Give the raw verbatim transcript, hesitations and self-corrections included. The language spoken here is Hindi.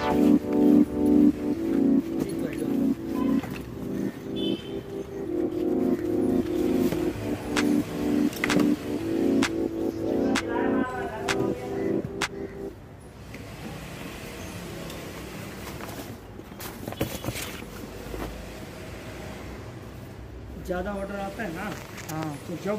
ज़्यादा ऑर्डर आता है ना, हाँ, तो जब